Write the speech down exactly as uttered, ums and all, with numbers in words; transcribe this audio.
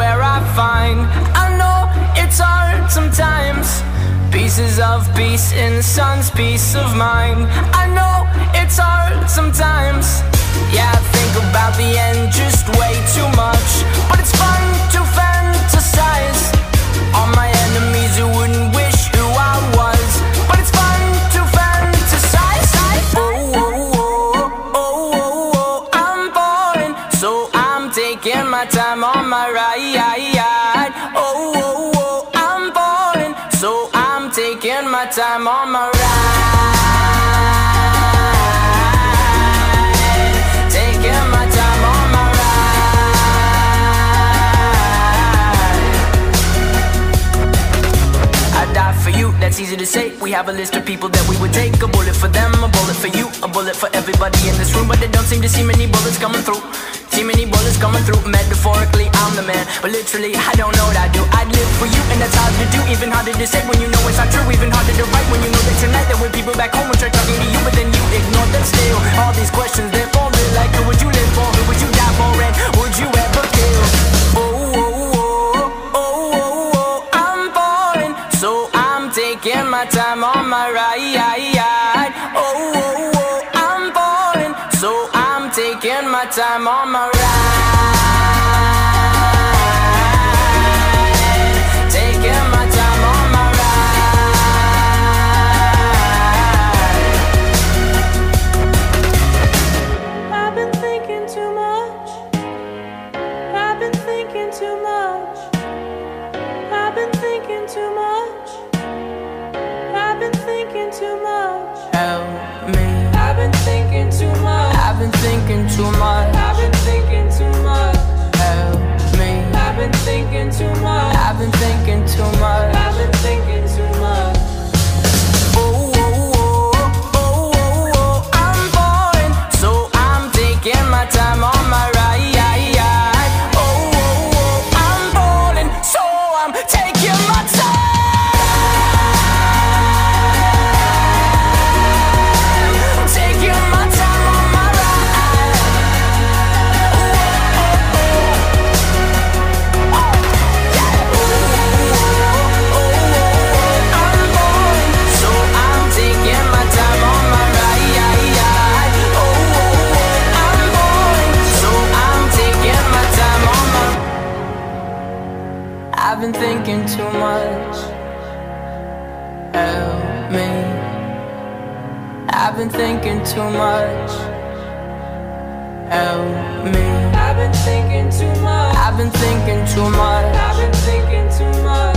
where I find. I know it's hard sometimes, pieces of peace in the sun's peace of mind. I know it's hard sometimes, yeah, I think about the end just way too much. But it's fun to fantasize on my enemies who wouldn't wish who I was. But it's fun to fantasize. Oh, oh, oh, oh, oh, oh, I'm falling, so I'm taking my time on my ride. Oh, oh, oh, I'm falling, so I'm taking my time on my ride. Taking my time on my ride. I die for you, that's easy to say. We have a list of people that we would take. A bullet for them, a bullet for you, a bullet for everybody in this room. But they don't seem to see many bullets coming through. See many bullets coming through. Metaphorically, I'm the man, but literally, I don't know what I do. I'd live for you, and that's hard to do. Even harder to say when you know it's not true. Even harder to write when you know that tonight there were people back home who tried talking to you, but then you ignored them still. All these questions, they're for real. Like, who would you live for? Who would you die for? And would you ever kill? Oh, oh, oh, oh, oh, oh, I'm falling, so I'm taking my time on my ride. Oh, oh, oh, I'm falling, so I'm taking my time on my ride. Taking my time on my ride. I've been thinking too much. I've been thinking too much. I've been thinking too much. I've been thinking too much. Help me. I've been thinking too much. I've been thinking too much. I've been thinking too much. Help me. I've been thinking too much. I've been thinking too much. I've been thinking too much. Oh, oh, oh, oh, oh, oh, I'm falling, so I'm taking my time on my ride. Oh, oh, oh, I'm falling, so I'm taking my time. Taking my time on my ride. Oh, oh, oh, oh, yeah. Oh, oh, oh, I'm falling, so I'm taking my time on my ride. Oh, oh, oh, I'm falling, so I'm taking my time on my. I've been thinking too much. Help me. I've been thinking too much. Help me. I've been thinking too much. I've been thinking too much. I've been thinking too much.